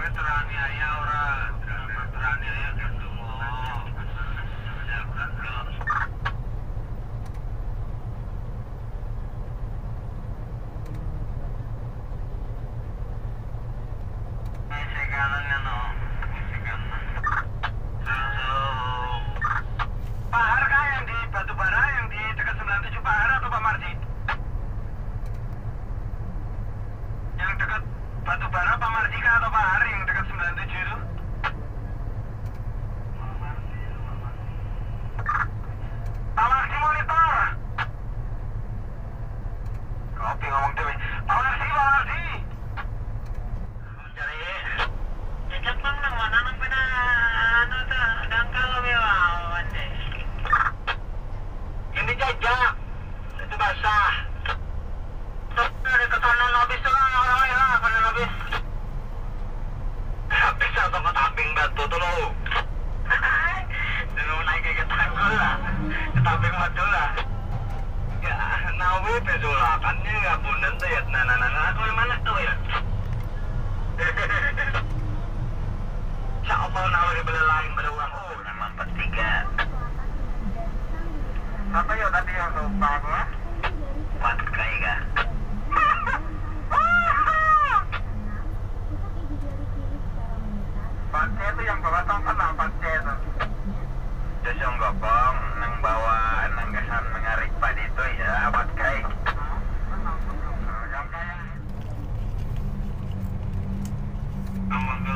teraniaya orang, teraniaya gitu mau. Isi kanannya no, isi kanan. Pak Har kah yang di Batubara, yang di dekat 97 Pak Har atau Pak Marji? Yang dekat Batubara Pak Marji kah atau Pak Har yang dekat 97 itu? Pak Marji monitor. Kopi ngomong dewe. Pak Marji, Pak Marji. Cari. Cecep bang nang mana nang pina anu ta dangkal mewah deh. Ini jajak. Itu basah. Dari ketanan habis tuh orang ya, kanan habis. Habis atau ketaping batu tuh lo. Dulu naik ke tanggul lah, ketaping batu lah. Ya, nawi pesulakannya nggak bunen tuh ya. Nah, aku mana tuh ya? Insya Allah nawi belelain beruang. Oh, memang petiga. Apa yuk tadi yang numpangnya? Kuat kayak gak? Pace itu yang bawa tongkat lah, pace itu. Terus yang gopong, nang bawa nang kesan mengarik padi itu ya, buat kai. Yang kaya. Ngomong